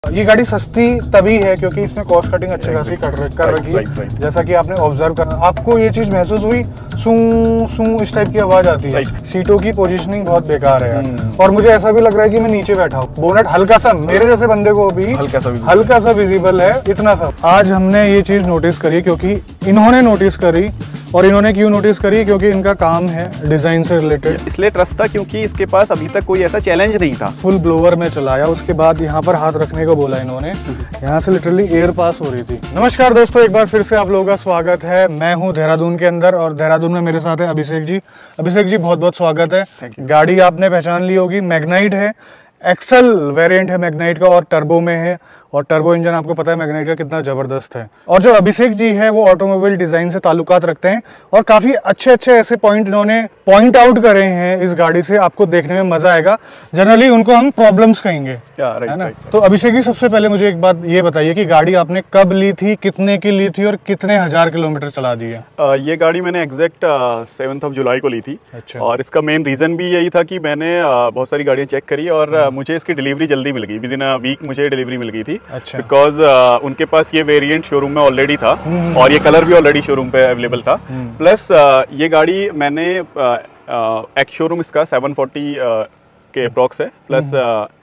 ये गाड़ी सस्ती तभी है क्योंकि इसमें कॉस्ट कटिंग अच्छी खासी कर रखी है। जैसा कि आपने ऑब्जर्व करना, आपको ये चीज महसूस हुई, सू सू इस टाइप की आवाज आती है। सीटों की पोजीशनिंग बहुत बेकार है और मुझे ऐसा भी लग रहा है कि मैं नीचे बैठा हूँ। बोनट हल्का सा मेरे जैसे बंदे को भी हल्का सा विजिबल है, इतना सा। आज हमने ये चीज नोटिस करी क्योंकि इन्होंने नोटिस करी, और इन्होंने क्यों नोटिस करी? क्योंकि इनका काम है डिजाइन से रिलेटेड। इसलिए ट्रस्ट था क्योंकि इसके पास अभी तक कोई ऐसा चैलेंज नहीं था। फुल ब्लोअर में चलाया, उसके बाद यहाँ पर हाथ रखने को बोला इन्होंने, यहाँ से लिटरली एयर पास हो रही थी। नमस्कार दोस्तों, एक बार फिर से आप लोगों का स्वागत है। मैं हूँ देहरादून के अंदर और देहरादून में मेरे साथ है अभिषेक जी। अभिषेक जी बहुत बहुत स्वागत है। गाड़ी आपने पहचान ली होगी, मैग्नाइट है, एक्सेल वेरिएंट है मैग्नाइट का और टर्बो में है। और टर्बो इंजन आपको पता है मैग्नाइट का कितना जबरदस्त है। और जो अभिषेक जी है वो ऑटोमोबाइल डिजाइन से ताल्लुकात रखते हैं और काफी अच्छे अच्छे ऐसे पॉइंट इन्होंने पॉइंट आउट करे हैं इस गाड़ी से, आपको देखने में मजा आएगा। जनरली उनको हम प्रॉब्लम्स कहेंगे, है ना? तो अभिषेक जी सबसे पहले मुझे एक बात ये बताइए कि गाड़ी आपने कब ली थी, कितने की ली थी और कितने हजार किलोमीटर चला दी है? ये गाड़ी मैंने एग्जैक्ट 7 जुलाई को ली थी। अच्छा। और इसका मेन रीजन भी यही था कि मैंने बहुत सारी गाड़ियां चेक करी और मुझे इसकी डिलीवरी जल्दी मिल गई, विद इन अ वीक मुझे डिलीवरी मिल गई थी। अच्छा। बिकॉज उनके पास ये वेरिएंट शोरूम में ऑलरेडी था और ये कलर भी ऑलरेडी शोरूम पे अवेलेबल था। प्लस ये गाड़ी मैंने एक्स शोरूम इसका 740 के अप्रॉक्स है, प्लस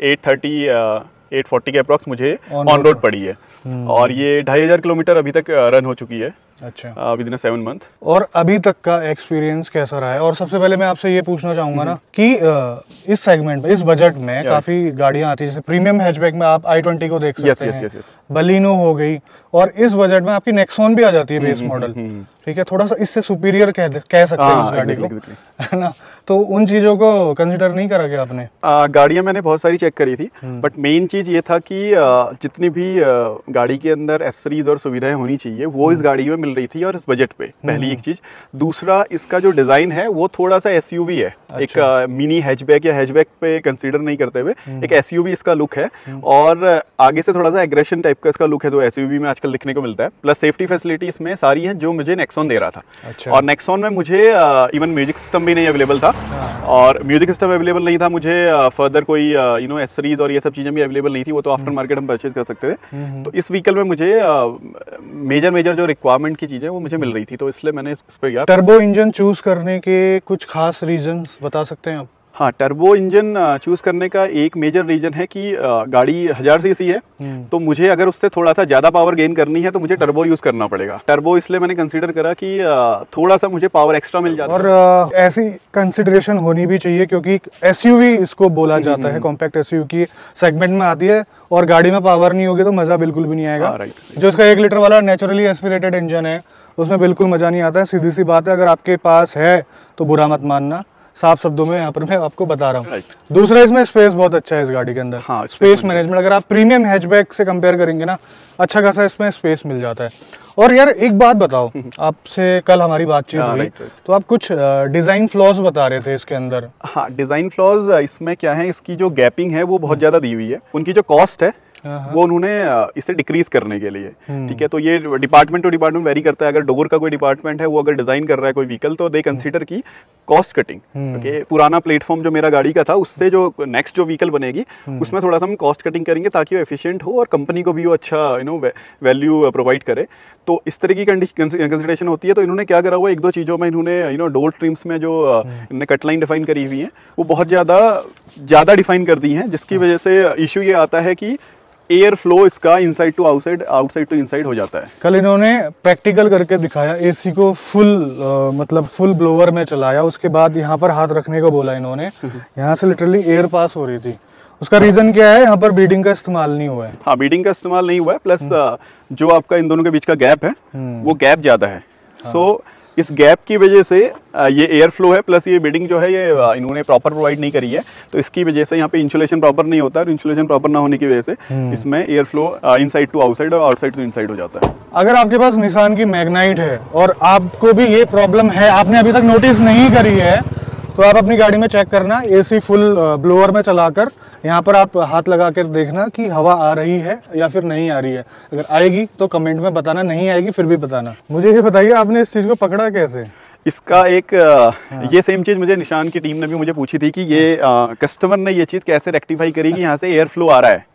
840 के अप्रॉक्स मुझे ऑन रोड पड़ी है। और ये 2500 किलोमीटर अभी तक रन हो चुकी है। अच्छा। Within 7 month. और अभी तक का एक्सपीरियंस कैसा रहा है? और सबसे पहले मैं आपसे ये पूछना चाहूंगा ना कि इस सेगमेंट में, इस बजट में काफी गाड़ियां आती है, जैसे प्रीमियम हैचबैक में आप i20 को देख सकते हैं, बलिनो हो गई, और इस बजट में आपकी नेक्सॉन भी आ जाती है बेस मॉडल। ठीक है, थोड़ा सा इससे सुपीरियर कह सकते हैं उस गाड़ी को, है ना? तो उन चीजों को कंसिडर नहीं करा क्या आपने? गाड़ियां मैंने बहुत सारी चेक करी थी, बट मेन चीज ये था कि जितनी भी गाड़ी के अंदर एक्सेसरीज और सुविधाएं होनी चाहिए वो इस गाड़ी में मिल रही थी और इस बजट पे। पहली एक चीज। दूसरा, इसका जो डिजाइन है वो थोड़ा सा एसयूवी है। अच्छा। एक मिनी हैचबैक या हैचबैक पे कंसीडर नहीं करते हुए एक एसयूवी इसका लुक है और आगे से थोड़ा सा एग्रेशन टाइप का इसका लुक है जो एसयूवी में आजकल दिखने को मिलता है। प्लस सेफ्टी फैसिलिटी इसमें सारी है जो मुझे नेक्सॉन दे रहा था। अच्छा। और नेक्सॉन में मुझे इवन म्यूजिक सिस्टम भी नहीं अवेलेबल था। और म्यूजिक सिस्टम अवेलेबल नहीं था, मुझे फर्दर कोई एक्सेसरीज और ये सब चीजें भी अवेलेबल नहीं थी, वो तो आफ्टर मार्केट हम परचेज कर सकते थे। तो इस व्हीकल में मुझे मेजर जो रिक्वायरमेंट की चीजें वो मुझे मिल रही थी, तो इसलिए मैंने इस पे गया। टर्बो इंजन चूज करने के कुछ खास रीजंस बता सकते हैं आप? हाँ, टर्बो इंजन चूज करने का एक मेजर रीजन है कि गाड़ी 1000 सीसी है, तो मुझे अगर उससे थोड़ा सा ज्यादा पावर गेन करनी है तो मुझे टर्बो यूज करना पड़ेगा। टर्बो इसलिए मैंने कंसीडर करा कि थोड़ा सा मुझे पावर एक्स्ट्रा मिल जाता है। और ऐसी कंसिडरेशन होनी भी चाहिए क्योंकि एसयूवी इसको बोला जाता है, कॉम्पैक्ट एसयूवी की सेगमेंट में आती है और गाड़ी में पावर नहीं होगी तो मजा बिल्कुल भी नहीं आएगा। जो इसका 1 लीटर वाला नेचुरली एस्पिरेटेड इंजन है उसमें बिल्कुल मजा नहीं आता है। सीधी सी बात है, अगर आपके पास है तो बुरा मत मानना, साफ शब्दों में यहाँ पर मैं आपको बता रहा हूँ। दूसरा, इसमें स्पेस बहुत अच्छा है इस गाड़ी के अंदर। हाँ, स्पेस मैनेजमेंट अगर आप प्रीमियम हैचबैक से कंपेयर करेंगे ना, अच्छा खासा इसमें स्पेस मिल जाता है। और यार एक बात बताओ, आपसे कल हमारी बातचीत हुई तो आप कुछ डिजाइन फ्लॉज बता रहे थे इसके अंदर। हाँ, डिजाइन फ्लॉज इसमें क्या है, इसकी जो गैपिंग है वो बहुत ज्यादा दी हुई है। उनकी जो कॉस्ट है वो उन्होंने इसे डिक्रीज करने के लिए, ठीक है, तो ये डिपार्टमेंट टू डिपार्टमेंट वेरी करता है। अगर डोर का कोई डिपार्टमेंट है वो अगर डिजाइन कर रहा है कोई व्हीकल तो दे कंसीडर की कॉस्ट कटिंग। ओके, पुराना प्लेटफॉर्म जो मेरा गाड़ी का था उससे जो नेक्स्ट जो व्हीकल बनेगी उसमें थोड़ा सा हम कॉस्ट कटिंग करेंगे ताकि वो एफिशिएंट हो और कंपनी को भी वो अच्छा वैल्यू प्रोवाइड करे। तो इस तरह की कंसिडरेशन होती है। तो इन्होंने क्या करा हुआ, 1-2 चीज़ों में इन्होंने डोर ट्रिम्स में जो इन्होंने कट लाइन डिफाइन करी हुई है वो बहुत ज़्यादा डिफाइन कर दी हैं, जिसकी वजह से इशू ये आता है कि एयर फ्लो इसका inside to outside, outside to inside हो जाता है। कल इन्होंने प्रैक्टिकल करके दिखाया, एसी को फुल ब्लोअर में चलाया, उसके बाद यहाँ पर हाथ रखने को बोला इन्होंने, यहाँ से लिटरली एयर पास हो रही थी। उसका रीजन क्या है? यहाँ पर बीडिंग का इस्तेमाल नहीं हुआ है। हाँ, बीडिंग का इस्तेमाल नहीं हुआ है, प्लस जो आपका इन दोनों के बीच का गैप है वो गैप ज्यादा है। सो इस गैप की वजह से ये एयर फ्लो है, प्लस ये बीडिंग जो है ये इन्होंने प्रॉपर प्रोवाइड नहीं करी है, तो इसकी वजह से यहाँ पे इंसुलेशन प्रॉपर नहीं होता है। इंसुलेशन प्रॉपर ना होने की वजह से इसमें air flow inside to outside और आउटसाइड टू इनसाइड हो जाता है। अगर आपके पास निसान की मैग्नाइट है और आपको भी ये प्रॉब्लम है, आपने अभी तक नोटिस नहीं करी है, तो आप अपनी गाड़ी में चेक करना, एसी फुल ब्लोअर में चलाकर यहाँ पर आप हाथ लगा कर देखना कि हवा आ रही है या फिर नहीं आ रही है। अगर आएगी तो कमेंट में बताना, नहीं आएगी फिर भी बताना। मुझे ये बताइए, आपने इस चीज़ को पकड़ा कैसे? इसका एक ये सेम चीज़ मुझे निशान की टीम ने भी मुझे पूछी थी कि ये कस्टमर ने ये चीज़ कैसे रेक्टिफाई करी कि यहाँ से एयर फ्लो आ रहा है,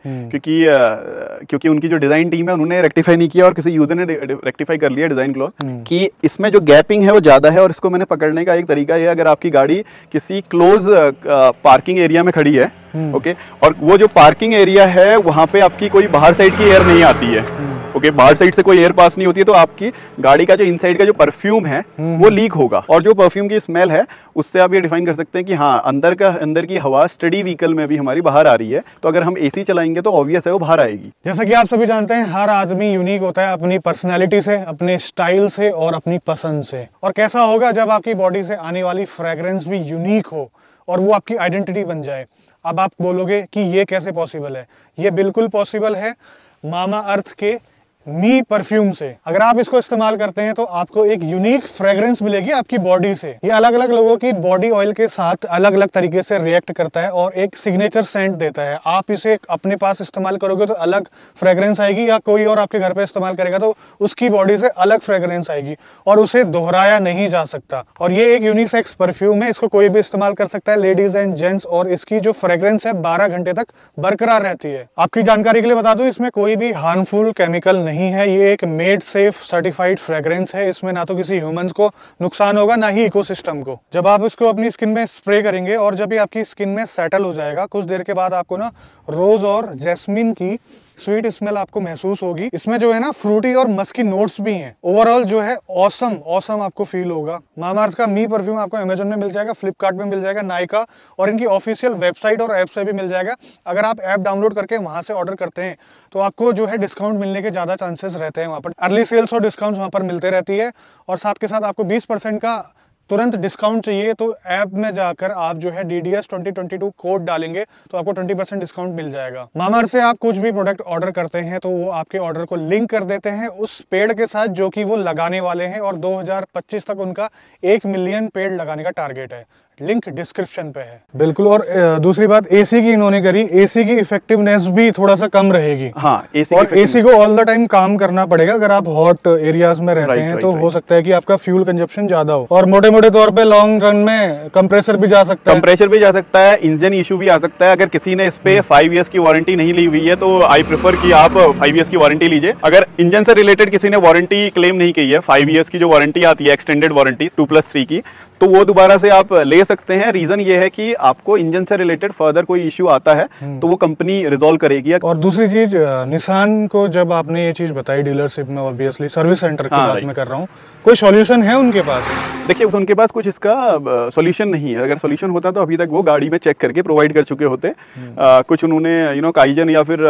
क्योंकि उनकी जो डिज़ाइन टीम है उन्होंने रेक्टिफाई नहीं किया और किसी यूजर ने रेक्टिफाई कर लिया डिज़ाइन क्लॉज कि इसमें जो गैपिंग है वो ज़्यादा है। और इसको मैंने पकड़ने का एक तरीका ये, अगर आपकी गाड़ी किसी क्लोज पार्किंग एरिया में खड़ी है, ओके, और वो जो पार्किंग एरिया है वहाँ पे आपकी कोई बाहर साइड की एयर नहीं आती है, ओके, बाहर साइड से कोई एयर पास नहीं होती है, तो आपकी गाड़ी का जो इनसाइड का जो परफ्यूम है वो लीक होगा। और जो परफ्यूम की स्मेल है उससे आप ये डिफाइन कर सकते हैं कि हाँ, अंदर की हवा स्टडी व्हीकल में भी हमारी बाहर आ रही है, तो अगर हम एसी चलाएंगे तो ऑब्वियस है वो बाहर आएगी। जैसा कि आप सभी जानते हैं, हर आदमी यूनिक होता है अपनी पर्सनैलिटी से, अपने स्टाइल से और अपनी पसंद से। और कैसा होगा जब आपकी बॉडी से आने वाली फ्रेग्रेंस भी यूनिक हो और वो आपकी आइडेंटिटी बन जाए। अब आप बोलोगे कि ये कैसे पॉसिबल है? ये बिल्कुल पॉसिबल है मामा अर्थ के मी परफ्यूम से। अगर आप इसको इस्तेमाल करते हैं तो आपको एक यूनिक फ्रेग्रेंस मिलेगी आपकी बॉडी से। ये अलग अलग लोगों की बॉडी ऑयल के साथ अलग अलग तरीके से रिएक्ट करता है और एक सिग्नेचर सेंट देता है। आप इसे अपने पास इस्तेमाल करोगे तो अलग फ्रेग्रेंस आएगी, या कोई और आपके घर पे इस्तेमाल करेगा तो उसकी बॉडी से अलग फ्रेग्रेंस आएगी और उसे दोहराया नहीं जा सकता। और ये एक यूनिसेक्स परफ्यूम है, इसको कोई भी इस्तेमाल कर सकता है, लेडीज एंड जेंट्स, और इसकी जो फ्रेग्रेंस है 12 घंटे तक बरकरार रहती है। आपकी जानकारी के लिए बता दूं, इसमें कोई भी हार्मफुल केमिकल नहीं है। ये एक मेड सेफ सर्टिफाइड फ्रेग्रेंस है। इसमें ना तो किसी ह्यूमंस को नुकसान होगा, ना ही इकोसिस्टम को। जब आप इसको अपनी स्किन में स्प्रे करेंगे और जब ये आपकी स्किन में सेटल हो जाएगा, कुछ देर के बाद आपको ना रोज और जैस्मिन की स्वीट स्मेल आपको महसूस होगी। इसमें जो है ना फ्रूटी और मस्की नोट्स भी हैं। ओवरऑल जो है ऑसम आपको फील होगा। मामाअर्थ का मी परफ्यूम आपको अमेजन में मिल जाएगा, फ्लिपकार्ट में मिल जाएगा, नायका और इनकी ऑफिशियल वेबसाइट और ऐप से भी मिल जाएगा। अगर आप ऐप डाउनलोड करके वहां से ऑर्डर करते हैं तो आपको जो है डिस्काउंट मिलने के ज्यादा चांसेस रहते हैं। वहां पर अर्ली सेल्स और डिस्काउंट वहां पर मिलते रहती है। और साथ के साथ आपको 20% का तुरंत डिस्काउंट चाहिए तो ऐप में जाकर आप जो है DDS 2022 कोड डालेंगे तो आपको 20% डिस्काउंट मिल जाएगा। मामाअर्थ से आप कुछ भी प्रोडक्ट ऑर्डर करते हैं तो वो आपके ऑर्डर को लिंक कर देते हैं उस पेड़ के साथ जो कि वो लगाने वाले हैं, और 2025 तक उनका 1 मिलियन पेड़ लगाने का टारगेट है। लिंक डिस्क्रिप्शन पे है। बिल्कुल। और दूसरी बात एसी की इन्होंने करी, एसी की इफेक्टिवनेस भी थोड़ा सा कम रहेगी। हाँ, एसी को ऑल द टाइम काम करना पड़ेगा। अगर आप हॉट एरियाज में रहते हैं तो हो सकता है कि आपका फ्यूल कंजप्शन ज्यादा हो। और मोटे मोटे तौर पे लॉन्ग रन में कंप्रेसर भी जा सकता है, इंजन इशू भी आ सकता है। अगर किसी ने इस पे 5 ईयर्स की वारंटी नहीं ली हुई है तो आई प्रेफर कि आप 5 ईयर्स की वारंटी लीजिए। अगर इंजन से रिलेटेड किसी ने वारंटी क्लेम नहीं की है, 5 ईयर्स की जो वारंटी आती है एक्सटेंडेड वारंटी 2+3 की, तो वो दोबारा से आप ले सकते हैं। रीजन ये है कि आपको इंजन से रिलेटेड फर्दर कोई इश्यू आता है तो वो कंपनी रिजॉल्व करेगी। और दूसरी चीज, निसान को जब आपने ये चीज बताई डीलरशिप में, ऑब्वियसली सर्विस सेंटर की बात मैं कर रहा हूँ, कोई सॉल्यूशन है उनके पास? देखिए, उनके पास कुछ इसका सॉल्यूशन नहीं है। अगर सॉल्यूशन होता तो अभी तक वो गाड़ी में चेक करके प्रोवाइड कर चुके होते। कुछ उन्होंने काइजन या फिर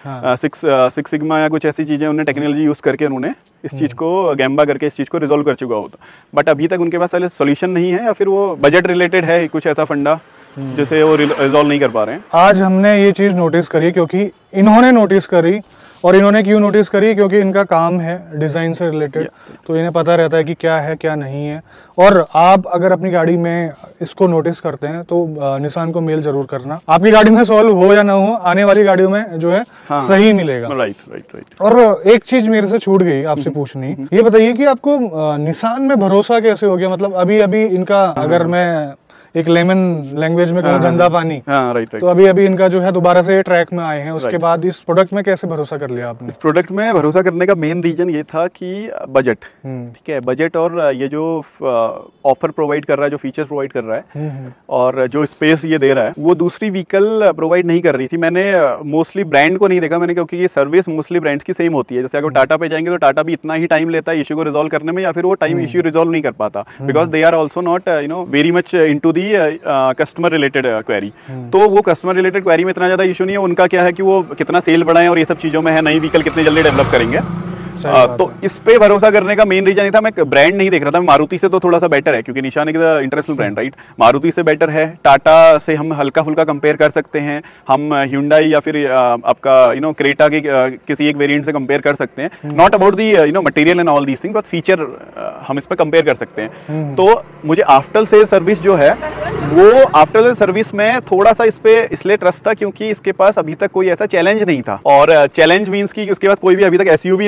सिक्स सिग्मा या कुछ ऐसी चीजें उन्होंने टेक्नोलॉजी यूज करके उन्होंने इस चीज को गैम्बा करके इस चीज को रिजॉल्व कर चुका होता। बट अभी तक उनके पास सॉल्यूशन नहीं है, या फिर वो बजट रिलेटेड है कुछ ऐसा फंडा जिसे वो रिजॉल्व नहीं कर पा रहे हैं। आज हमने ये चीज नोटिस करी क्योंकि इन्होंने नोटिस करी। और इन्होंने क्यों नोटिस करी? क्योंकि इनका काम है डिजाइन से रिलेटेड, तो इन्हें पता रहता है कि क्या है क्या नहीं है। और आप अगर अपनी गाड़ी में इसको नोटिस करते हैं तो निसान को मेल जरूर करना। आपकी गाड़ी में सॉल्व हो या ना हो, आने वाली गाड़ियों में जो है सही मिलेगा। राइट। और एक चीज मेरे से छूट गई आपसे पूछनी, ये बताइए कि आपको निसान में भरोसा कैसे हो गया? मतलब अभी इनका, अगर मैं एक लेमन लैंग्वेज में कहूँ, धंधा पानी, राइट। तो अभी इनका जो है दोबारा से ट्रैक में आए हैं। उसके बाद इस प्रोडक्ट में कैसे भरोसा कर लिया आपने? इस प्रोडक्ट में भरोसा करने का मेन रीजन ये था कि बजट, ठीक है, बजट और ये जो ऑफर प्रोवाइड कर रहा है, जो फीचर्स प्रोवाइड कर रहा है और जो स्पेस ये दे रहा है, वो दूसरी व्हीकल प्रोवाइड नहीं कर रही थी। मैंने मोस्टली ब्रांड को नहीं देखा मैंने, क्योंकि ये सर्विस मोस्टली ब्रांड्स की सेम होती है। जैसे अगर टाटा पे जाएंगे तो टाटा भी इतना ही टाइम लेता है इशू को रिजॉल्व करने में, या फिर वो टाइम इशू रिजॉल्व नहीं कर पाता, because they are also not very much into the customer related query. तो वो कस्टमर रिलेटेड क्वेरी में इतना ज्यादा इशू नहीं है। उनका क्या है कि वो कितना सेल बढ़ाएं और ये सब चीजों में है, नई व्हीकल कितने जल्दी डेवलप करेंगे। तो इस पे भरोसा करने का मेन रीजन ये था, मैं ब्रांड नहीं देख रहा था। मारुति से तो थोड़ा सा बेटर है क्योंकि निशान एक इंटरनेशनल ब्रांड, राइट। मारुति से बेटर है, टाटा से हम हल्का फुल्का कंपेयर कर सकते हैं, हम ह्यूंडई या फिर आपका क्रेटा के किसी एक वेरिएंट से कंपेयर कर सकते हैं। Not about the material and all these things, but feature हम इस पे कंपेयर कर सकते हैं। तो मुझे आफ्टर सेल सर्विस जो है वो आफ्टर सेल सर्विस में थोड़ा सा इस पे इसलिए ट्रस्ट था क्योंकि इसके पास अभी तक कोई ऐसा चैलेंज नहीं था। और चैलेंज मीन्स कि उसके पास कोई भी अभी तक एसयूवी नहीं थी जो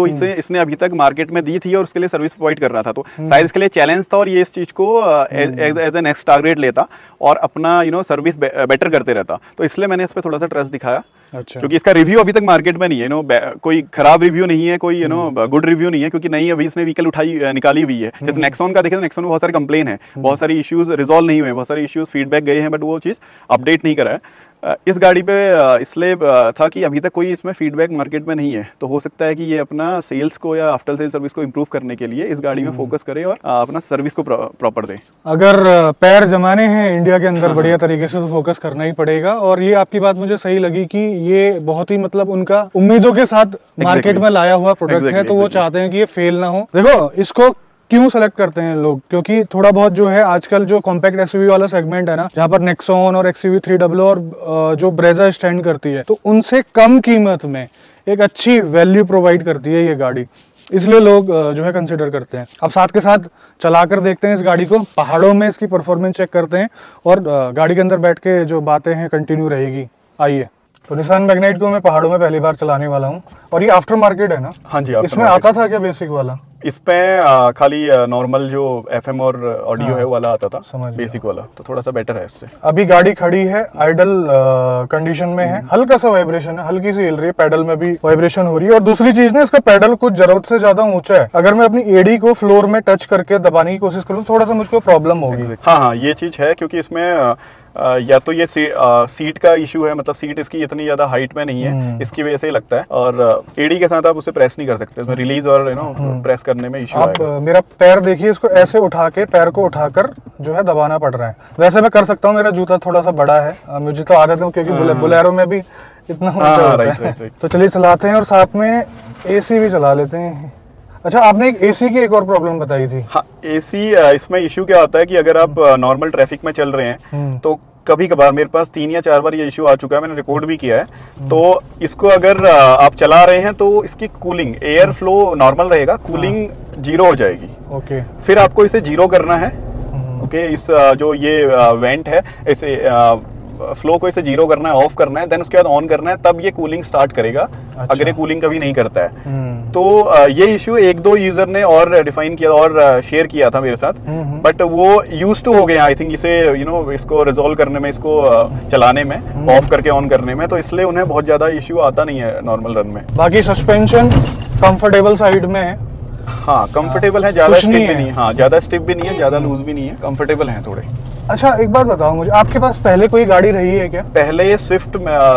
जो इसने अभी तक मार्केट में दी थी और उसके लिए सर्विस प्रोवाइड कर रहा था। तो शायद इसके लिए चैलेंज था और ये इस चीज को एज ए नेक्स्ट टारगेट लेता और अपना सर्विस बेटर करते रहता। तो इसलिए मैंने इस पर थोड़ा सा ट्रस्ट दिखाया। अच्छा। क्योंकि इसका रिव्यू अभी तक मार्केट में नहीं है, कोई खराब रिव्यू नहीं है, कोई गुड रिव्यू नहीं है, क्योंकि नई अभी इसने व्हीकल निकाली हुई है। जैसे नेक्सॉन का देखें तो नेक्सॉन में बहुत सारे कंप्लेन है, बहुत सारी इश्यूज रिजॉल्व नहीं हुए, बहुत सारे इश्यूज फीडबैक गए हैं, बट वो चीज अपडेट नहीं करा है। इस गाड़ी पे इसलिए था कि अभी तक कोई इसमें फीडबैक मार्केट में नहीं है, तो हो सकता है कि ये अपना सेल्स को या आफ्टर सेल सर्विस को इंप्रूव करने के लिए इस गाड़ी में फोकस करे और अपना सर्विस को प्रॉपर दे। अगर पैर जमाने हैं इंडिया के अंदर बढ़िया तरीके से, तो फोकस करना ही पड़ेगा। और ये आपकी बात मुझे सही लगी कि ये बहुत ही मतलब उनका उम्मीदों के साथ मार्केट में लाया हुआ प्रोडक्ट है, तो वो चाहते हैं कि ये फेल ना हो। देखो, इसको क्यों सेलेक्ट करते हैं लोग, क्योंकि थोड़ा बहुत जो है आजकल जो कॉम्पैक्ट एसयूवी वाला सेगमेंट है ना, जहाँ पर नेक्सॉन और एक्सयूवी 300 और जो ब्रेजा स्टैंड करती है, तो उनसे कम कीमत में एक अच्छी वैल्यू प्रोवाइड करती है ये गाड़ी, इसलिए लोग जो है कंसिडर करते हैं। अब साथ के साथ चलाकर देखते हैं इस गाड़ी को, पहाड़ों में इसकी परफॉर्मेंस चेक करते हैं और गाड़ी के अंदर बैठ के जो बातें हैं कंटिन्यू रहेगी। आइए। तो निसान मैग्नाइट को मैं पहाड़ों में पहली बार चलाने वाला हूँ, और ये आफ्टर मार्केट है ना? हाँ जी। इसमें आता था क्या बेसिक वाला? इस पे खाली नॉर्मल जो FM और ऑडियो है वाला आता था, बेसिक वाला, तो थोड़ा सा बेटर है इससे। अभी गाड़ी खड़ी है, आइडल कंडीशन में है, हल्का सा वाइब्रेशन है, हल्की सी हिल रही है, पेडल में भी वाइब्रेशन हो रही है। और दूसरी चीज ना, इसका पेडल कुछ जरूरत से ज्यादा ऊंचा है। अगर मैं अपनी एडी को फ्लोर में टच करके दबाने की कोशिश करूँ, थोड़ा सा मुझको प्रॉब्लम होगी। हाँ, ये चीज है, क्योंकि इसमें या तो ये सीट का इशू है, मतलब सीट इसकी इतनी ज्यादा हाइट में नहीं है, इसकी वजह से ही लगता है। और एडी के साथ आप उसे प्रेस नहीं कर सकते, उसमें रिलीज और प्रेस करने में इशू आएगा। आप मेरा पैर देखिए, इसको ऐसे उठा के पैर को उठाकर जो है दबाना पड़ रहा है। वैसे मैं कर सकता हूँ, मेरा जूता थोड़ा सा बड़ा है, मुझे तो आदत है, क्योंकि बुलेरो में भी इतना ऊंचा होता है। तो चलिए चलाते हैं और साथ में एसी भी चला लेते हैं। अच्छा, आपने एक एसी की एक और प्रॉब्लम बताई थी। हाँ, एसी इसमें इशू क्या होता है कि अगर आप नॉर्मल ट्रैफिक में चल रहे हैं, तो कभी कभार मेरे पास 3 या 4 बार ये इशू आ चुका है, मैंने रिपोर्ट भी किया है। तो इसको अगर आप चला रहे हैं तो इसकी कूलिंग, एयर फ्लो नॉर्मल रहेगा, कूलिंग 0 हो जाएगी। ओके। फिर आपको इसे 0 करना है। ओके, इस जो ये वेंट है, इसे फ्लो को इसे 0 करना है, ऑफ करना है, देन उसके बाद ऑन करना है, तब ये कूलिंग स्टार्ट करेगा। अच्छा। अगर ये कूलिंग कभी नहीं करता है तो ये इशू 1-2 यूजर ने और डिफाइन किया और शेयर किया था मेरे साथ, बट वो यूज टू हो गए आई थिंक इसे इसको रिजॉल्व करने में, इसको चलाने में, ऑफ करके ऑन करने में, तो इसलिए उन्हें बहुत ज्यादा इशू आता नहीं है नॉर्मल रन में। बाकी सस्पेंशन कंफर्टेबल साइड में है। हाँ, कंफर्टेबल है, ज्यादा स्टिफ भी नहीं है। हाँ, ज्यादा स्टिफ भी नहीं है, ज्यादा लूज भी नहीं है, कंफर्टेबल है थोड़े। अच्छा, एक बात बताओ मुझे, आपके पास पहले कोई गाड़ी रही है क्या? पहले स्विफ्ट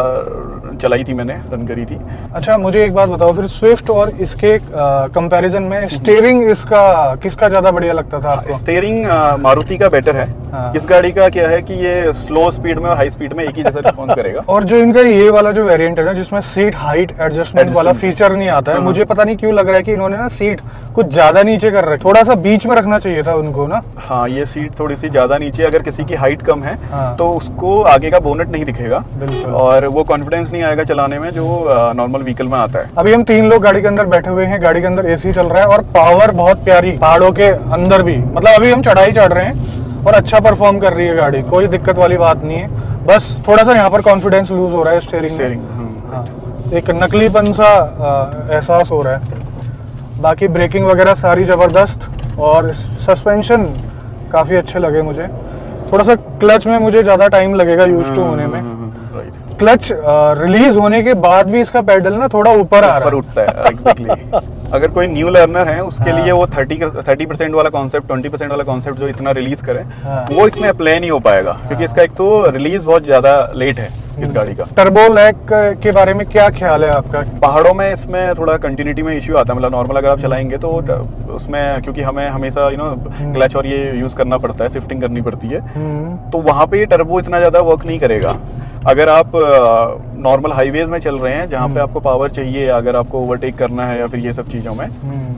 चलाई थी, मैंने रन करी थी। अच्छा, मुझे एक बात बताओ फिर, स्विफ्ट और इसके कंपैरिजन में स्टीयरिंग इसका किसका ज्यादा बढ़िया लगता था आपको? स्टीयरिंग मारुति का बेटर है। हाँ। इस गाड़ी का क्या है कि ये स्लो स्पीड में और हाई स्पीड में एक ही जैसा रिस्पॉन्स करेगा। और जो इनका ये वाला जो वेरिएंट है ना, जिसमें सीट हाइट एडजस्टमेंट वाला फीचर नहीं आता है, मुझे पता नहीं क्यों लग रहा है कि इन्होंने ना सीट कुछ ज्यादा नीचे कर रखी, थोड़ा सा बीच में रखना चाहिए था उनको ना। हाँ, ये सीट थोड़ी सी ज्यादा नीचे, अगर किसी की हाइट कम है तो उसको आगे का बोनेट नहीं दिखेगा और वो कॉन्फिडेंस नहीं आएगा चलाने में जो नॉर्मल व्हीकल में आता है। अभी हम 3 लोग गाड़ी के अंदर बैठे हुए हैं, गाड़ी के अंदर एसी चल रहा है और पावर बहुत प्यारी, पहाड़ों के अंदर भी, मतलब अभी हम चढ़ाई चढ़ रहे हैं और अच्छा परफॉर्म कर रही है गाड़ी, कोई दिक्कत वाली बात नहीं है। बस थोड़ा सा यहाँ पर कॉन्फिडेंस लूज हो रहा है स्टीयरिंग। हाँ, एक नकलीपन सा एहसास हो रहा है। बाकी ब्रेकिंग वगैरह सारी जबरदस्त और सस्पेंशन काफी अच्छे लगे मुझे। थोड़ा सा क्लच में मुझे ज्यादा टाइम लगेगा यूज टू होने में। क्लच रिलीज होने के बाद भी इसका पेडल ना थोड़ा ऊपर आ रहा है, उठता है। एग्जैक्टली। अगर कोई न्यू लर्नर है उसके लिए वो 30% वाला कॉन्सेप्ट, 20% वाला कॉन्सेप्ट जो इतना रिलीज करे, वो इसमें अप्लाई नहीं हो पाएगा, क्योंकि इसका एक तो रिलीज बहुत ज्यादा लेट है इस गाड़ी का। टर्बो लैग के बारे में क्या ख्याल है आपका? पहाड़ों में इसमें थोड़ा कंटिन्यूटी में इश्यू आता है, मतलब नॉर्मल अगर आप चलाएंगे तो उसमें, क्योंकि हमें हमेशा क्लच और ये यूज करना पड़ता है, शिफ्टिंग करनी पड़ती है, तो वहाँ पे ये टर्बो इतना ज्यादा वर्क नहीं करेगा। अगर आप नॉर्मल हाईवेज में चल रहे हैं जहाँ पे आपको पावर चाहिए, अगर आपको ओवरटेक करना है या फिर ये सब चीजों में,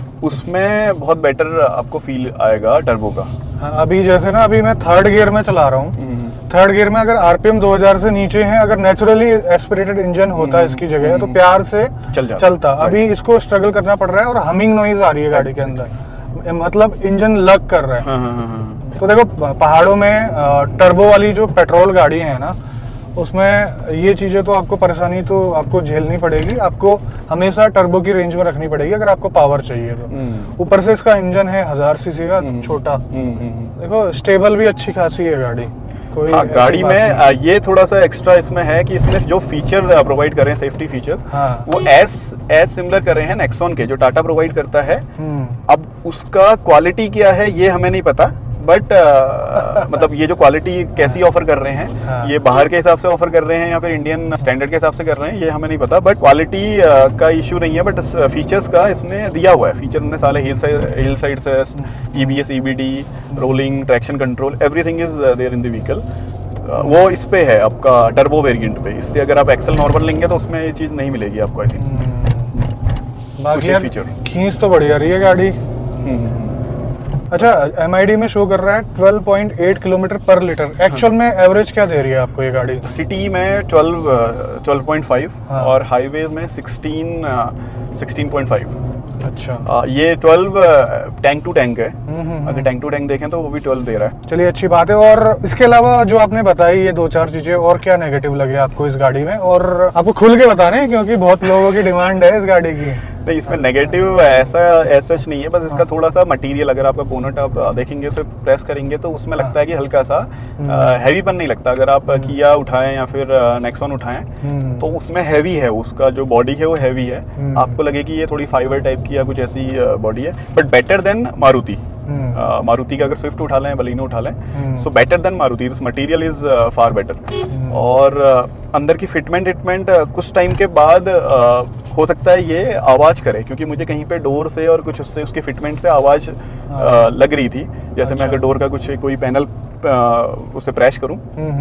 उसमें बहुत बेटर आपको फील आएगा टर्बो का। हाँ, अभी जैसे ना, अभी मैं 3rd गियर में चला रहा हूँ। 3rd गियर में अगर आरपीएम 2000 से नीचे है, अगर नेचुरली एस्पिरेटेड इंजन होता है इसकी जगह, तो प्यार से चलता। अभी इसको स्ट्रगल करना पड़ रहा है और हमिंग नॉइज आ रही है गाड़ी के अंदर, मतलब इंजन लग कर रहा है। तो देखो, पहाड़ों में टर्बो वाली जो पेट्रोल गाड़ी है ना, उसमें ये चीज़ें तो आपको परेशानी तो आपको झेलनी पड़ेगी, आपको हमेशा टर्बो की रेंज में रखनी पड़ेगी अगर आपको पावर चाहिए तो। ऊपर से इसका इंजन है 1000 सीसी का छोटा, देखो स्टेबल भी अच्छी खासी है गाड़ी। कोई गाड़ी में ये थोड़ा सा एक्स्ट्रा इसमें है कि इसमें जो फीचर प्रोवाइड कर रहे हैं, सेफ्टी फीचर्स, वो एज सिमिलर कर रहे हैं नेक्सॉन के जो टाटा प्रोवाइड करता है। अब उसका क्वालिटी क्या है ये हमें नहीं पता, बट मतलब ये जो क्वालिटी कैसी ऑफर कर रहे हैं, ये बाहर के हिसाब से ऑफर कर रहे हैं या फिर इंडियन स्टैंडर्ड के हिसाब से कर रहे हैं, ये हमें नहीं पता। बट क्वालिटी का इशू नहीं है, बट फीचर्स का इसमें दिया हुआ है। फीचर उन्होंने साले hill side assist, EBS, EBD, rolling, traction control, everything is there in the vehicle. वो इस पे है आपका टर्बो वेरिएंट पे। इससे अगर आप एक्सेल नॉर्मल लेंगे तो उसमें ये चीज़ नहीं मिलेगी आपको। आई थिंक बाकी यार खींच तो बढ़िया रही है गाड़ी। अच्छा, MID में शो कर रहा है 12.8 किलोमीटर पर लीटर। एक्चुअल में एवरेज क्या दे रही है आपको ये गाड़ी? सिटी में 12.5 और हाईवेज में 16.5। अच्छा, ये 12 टैंक टू टैंक है। अगर टैंक टू टैंक देखें तो वो भी 12 दे रहा है। चलिए अच्छी बात है। और इसके अलावा जो आपने बताई ये 2-4 चीजें, और क्या नेगेटिव लगे आपको इस गाड़ी में? और आपको खुल के बताने हैं क्योंकि बहुत लोगों की डिमांड है इस गाड़ी की। नहीं, इसमें नेगेटिव ऐसा सच नहीं है, बस इसका थोड़ा सा मटेरियल, अगर आपका बोनट आप देखेंगे, उसे प्रेस करेंगे तो उसमें लगता है कि हल्का सा हैवीपन नहीं लगता। अगर आप किया उठाएं या फिर नेक्सॉन उठाएं तो उसमें हैवी है, उसका जो बॉडी है वो हैवी है। आपको लगे कि ये थोड़ी फाइबर टाइप की या कुछ ऐसी बॉडी है, but better than Maruti. Maruti का अगर स्विफ्ट उठा लें, बलिनो उठा लें, so better than Maruti, this material is far better. और अंदर की फिटमेंट कुछ टाइम के बाद हो सकता है ये आवाज़ करे, क्योंकि मुझे कहीं पे डोर से और कुछ उससे उसकी फिटमेंट से आवाज़ लग रही थी। जैसे मैं अगर डोर का कुछ कोई पैनल उसे प्रेस करूं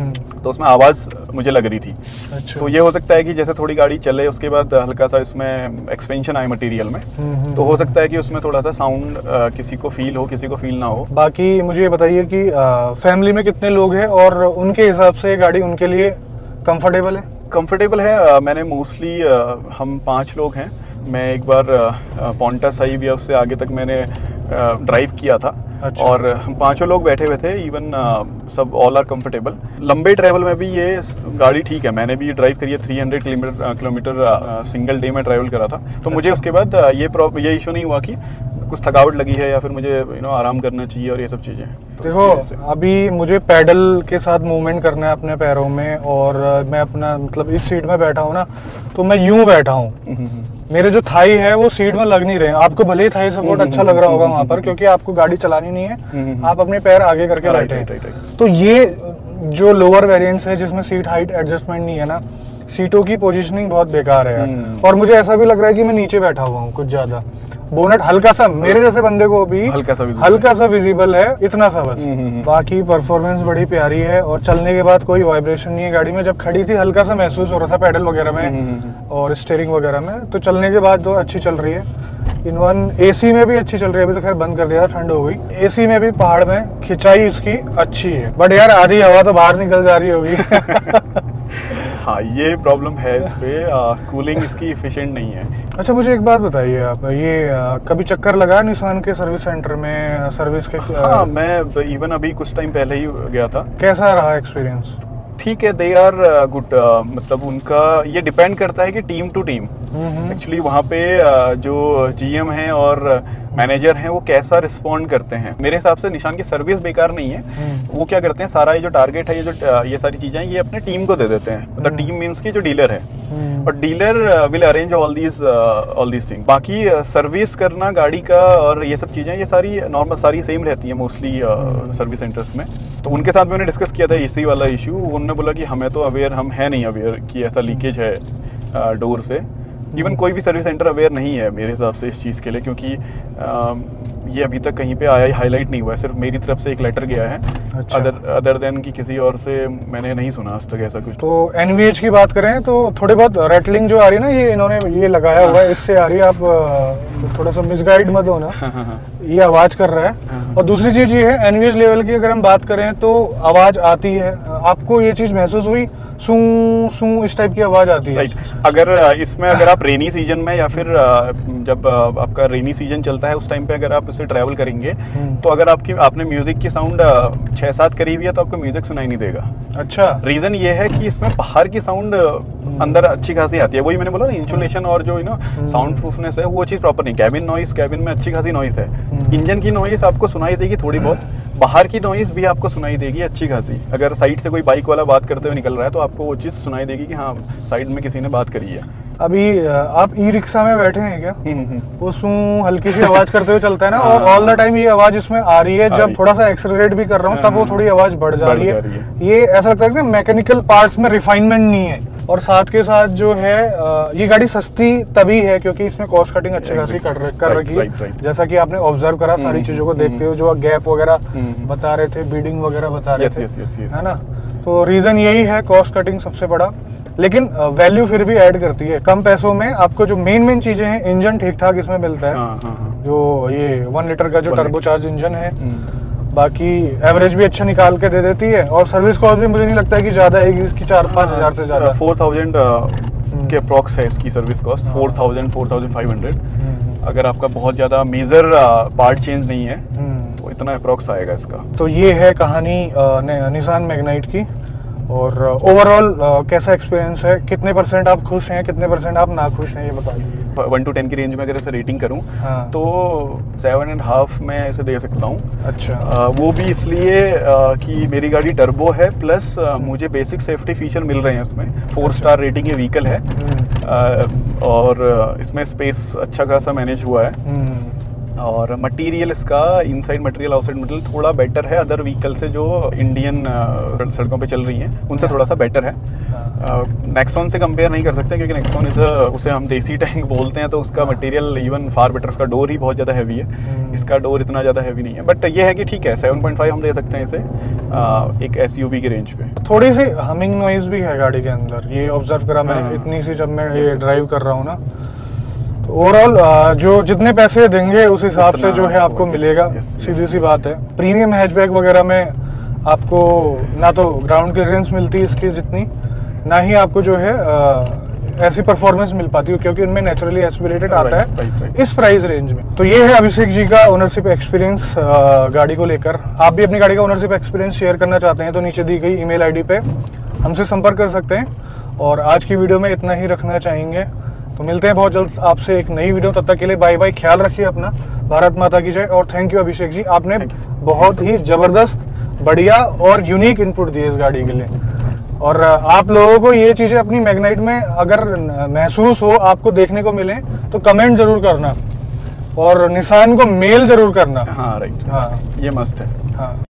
तो उसमें आवाज़ मुझे लग रही थी। अच्छा। तो ये हो सकता है कि जैसे थोड़ी गाड़ी चले उसके बाद हल्का सा इसमें एक्सपेंशन आए मटेरियल में, तो हो सकता है कि उसमें थोड़ा सा साउंड किसी को फील हो, किसी को फील ना हो। बाकी मुझे ये बताइए कि फैमिली में कितने लोग हैं और उनके हिसाब से गाड़ी उनके लिए कंफर्टेबल है? कंफर्टेबल है। मैंने मोस्टली हम 5 लोग हैं। मैं एक बार पोंटा साहिब या उससे आगे तक मैंने ड्राइव किया था। अच्छा। और हम 5 लोग बैठे हुए थे। इवन सब ऑल आर कंफर्टेबल। लंबे ट्रैवल में भी ये गाड़ी ठीक है। मैंने भी ड्राइव करी है 300 किलोमीटर सिंगल डे में ट्रैवल करा था। तो मुझे उसके बाद ये इशू नहीं हुआ कि कुछ थकावट लगी है या फिर मुझे आराम करना चाहिए और ये सब चीज़ें। देखो अभी मुझे पैडल के साथ मूवमेंट करना है अपने पैरों में, और मैं अपना मतलब इस सीट में बैठा हूँ ना, तो मैं यूं बैठा हूँ, मेरे जो थाई है वो सीट में लग नहीं रहे। आपको भले ही थाई सपोर्ट अच्छा लग रहा होगा वहाँ पर, क्योंकि आपको गाड़ी चलानी नहीं है, आप अपने पैर आगे करके बैठे हैं। तो ये जो लोअर वेरिएंट्स है जिसमें सीट हाइट एडजस्टमेंट नहीं है ना, सीटों की पोजीशनिंग बहुत बेकार है यार। और मुझे ऐसा भी लग रहा है कि मैं नीचे बैठा हुआ हूँ कुछ ज्यादा। बोनट हल्का सा मेरे जैसे बंदे को भी हल्का सा विजिबल है, इतना सा बस। बाकी परफॉर्मेंस बड़ी प्यारी है और चलने के बाद कोई वाइब्रेशन नहीं है गाड़ी में। जब खड़ी थी हल्का सा महसूस हो रहा था पैडल वगैरह में और स्टीयरिंग वगैरह में, तो चलने के बाद तो अच्छी चल रही है। इनवन AC में भी अच्छी चल रही है। अभी तो खैर बंद कर दिया, ठंड हो गई। AC में भी पहाड़ में खिंचाई इसकी अच्छी है, बट यार आधी हवा तो बाहर निकल जा रही होगी। हाँ, ये प्रॉब्लम है इस पे, कूलिंग इसकी एफिशिएंट नहीं है। अच्छा, मुझे एक बात बताइए आप, ये कभी चक्कर लगा निसान के सर्विस सेंटर में सर्विस के? हाँ, मैं इवन अभी कुछ टाइम पहले ही गया था। कैसा रहा एक्सपीरियंस? ठीक है, दे आर गुड। मतलब उनका ये डिपेंड करता है कि टीम टू टीम एक्चुअली वहाँ पे जो GM है और मैनेजर हैं वो कैसा रिस्पॉन्ड करते हैं। मेरे हिसाब से निशान की सर्विस बेकार नहीं है। वो क्या करते हैं, सारा ये जो टारगेट है, ये सारी चीजें ये अपने टीम को दे देते हैं। मतलब टीम मीन्स की जो डीलर है, और dealer will arrange all these thing. बाकी सर्विस करना गाड़ी का और ये सब चीजें, ये सारी नॉर्मल सारी सेम रहती है मोस्टली सर्विस सेंटर्स में। तो उनके साथ मैंने डिस्कस किया था इसी वाला इशू। उन्होंने बोला कि हमें तो अवेयर, हम है नहीं अवेयर कि ऐसा लीकेज है डोर से। इवन कोई भी सर्विस सेंटर अवेयर नहीं है मेरे हिसाब से इस चीज़ के लिए, क्योंकि ये अभी तक कहीं पे आया, हाईलाइट नहीं हुआ है। सिर्फ मेरी तरफ से एक लेटर गया है। अच्छा। अदर देन कि किसी और से मैंने नहीं सुना आज तक ऐसा कुछ। तो NVH की बात करें तो थोड़ी बहुत रेटलिंग जो आ रही है ना, ये इन्होंने ये लगाया हुआ है, इससे आ रही है। आप थोड़ा सा मिसगाइड मत हो ना, ये आवाज कर रहा है। और दूसरी चीज ये है, NVH लेवल की अगर हम बात करें तो आवाज आती है। आपको ये चीज महसूस हुई सू सू इस टाइप की आवाज आती है। राइट। अगर इसमें अगर आप रेनी सीजन में या फिर जब आपका रेनी सीजन चलता है उस टाइम पे अगर आप इसे ट्रैवल करेंगे तो अगर आपने म्यूजिक की साउंड 6-7 करी हुई है तो आपको म्यूजिक सुनाई नहीं देगा। अच्छा। रीजन ये है कि इसमें बाहर की साउंड अंदर अच्छी खासी आती है। वही मैंने बोला ना, इंसुलेशन और जो साउंड प्रूफनेस है वो चीज प्रॉपर नहीं। कैबिन में अच्छी खासी नॉइस है। इंजन की नॉइस आपको सुनाई देगी थोड़ी बहुत, बाहर की नॉइस भी आपको सुनाई देगी अच्छी खासी। अगर साइड से कोई बाइक वाला बात करते हुए निकल रहा है तो आपको वो चीज़ सुनाई देगी कि हाँ साइड में किसी ने बात करी है। अभी आप ई रिक्शा में बैठे हैं क्या? वो सू हल्की सी आवाज करते हुए चलता है ना, और ऑल द टाइम ये आवाज इसमें आ रही है। जब थोड़ा सा एक्सेलरेट भी कर रहा हूँ तब वो थोड़ी आवाज बढ़ जा रही है। ये ऐसा लगता है कि मैकेनिकल पार्ट्स में रिफाइनमेंट नहीं है। और साथ के साथ जो है ये गाड़ी सस्ती तभी है क्योंकि इसमें कॉस्ट कटिंग अच्छी खासी कर रखी है। जैसा कि आपने ऑब्जर्व करा सारी चीजों को देखते हो, जो गैप वगैरह बता रहे थे, बीडिंग वगैरह बता रहे थे, है ना। तो रीजन यही है, कॉस्ट कटिंग सबसे बड़ा। लेकिन वैल्यू फिर भी ऐड करती है। कम पैसों में आपको जो मेन चीजें हैं, इंजन ठीक ठाक इसमें मिलता है। जो ये 1 लीटर का जो टर्बोचार्ज इंजन है, बाकी एवरेज भी अच्छा निकाल के दे देती है। और सर्विस कॉस्ट भी मुझे नहीं लगता है कि ज्यादा है इसकी, 4-5 हज़ार से ज्यादा। 4000 के अप्रॉक्स है इसकी सर्विस कॉस्ट, 4500। अगर आपका बहुत ज्यादा मेजर पार्ट चेंज नहीं है तो इतना अप्रॉक्स आएगा इसका। तो ये है कहानी निसान मैग्नाइट की। और ओवरऑल कैसा एक्सपीरियंस है? कितने % आप खुश हैं, कितने % आप ना खुश हैं, ये बता दीजिए। 1 to 10 की रेंज में अगर इसे रेटिंग करूं तो 7.5 मैं इसे दे सकता हूं। अच्छा। वो भी इसलिए कि मेरी गाड़ी टर्बो है, प्लस मुझे बेसिक सेफ्टी फीचर मिल रहे हैं इसमें। 4 स्टार रेटिंग ये व्हीकल है और इसमें स्पेस अच्छा खासा मैनेज हुआ है। और मटेरियल इसका इनसाइड मटेरियल आउटसाइड मटेरियल थोड़ा बेटर है अदर व्हीकल से जो इंडियन सड़कों पे चल रही हैं उनसे थोड़ा सा बेटर है। नेक्सॉन से कंपेयर नहीं कर सकते क्योंकि नेक्सॉन उसे हम देसी टैंक बोलते हैं, तो उसका मटेरियल इवन फार बेटर। उसका डोर ही बहुत ज़्यादा हैवी है, इसका डोर इतना ज़्यादा हैवी नहीं है। बट ये है कि ठीक है, 7.5 हम दे सकते हैं इसे एक SUV की रेंज पे। थोड़ी सी हमिंग नॉइज भी है गाड़ी के अंदर, ये ऑब्जर्व करा मैंने इतनी सी जब मैं ये ड्राइव कर रहा हूँ ना। ओवरऑल जो जितने पैसे देंगे उस हिसाब से जो है आपको मिलेगा, सीधी सी बात है। प्रीमियम हैचबैक वगैरह में आपको ना तो ग्राउंड क्लियरेंस मिलती है इसकी जितनी, ना ही आपको जो है ऐसी परफॉर्मेंस मिल पाती है क्योंकि उनमें नेचुरली एस्पिरेटेड आता है इस प्राइस रेंज में। तो ये है अभिषेक जी का ओनरशिप एक्सपीरियंस गाड़ी को लेकर। आप भी अपनी गाड़ी का ओनरशिप एक्सपीरियंस शेयर करना चाहते हैं तो नीचे दी गई ईमेल ID पे हमसे संपर्क कर सकते हैं। और आज की वीडियो में इतना ही रखना चाहेंगे, तो मिलते हैं बहुत जल्द आपसे एक नई वीडियो। तब तक के लिए बाय बाय, ख्याल रखिए अपना। भारत माता की जय। और थैंक यू अभिषेक जी, आपने बहुत ही जबरदस्त, बढ़िया और यूनिक इनपुट दिए इस गाड़ी के लिए। और आप लोगों को ये चीजें अपनी मैग्नाइट में अगर महसूस हो, आपको देखने को मिले, तो कमेंट जरूर करना और निसान को मेल जरूर करना। हाँ राइट, हाँ ये मस्ट है। हाँ।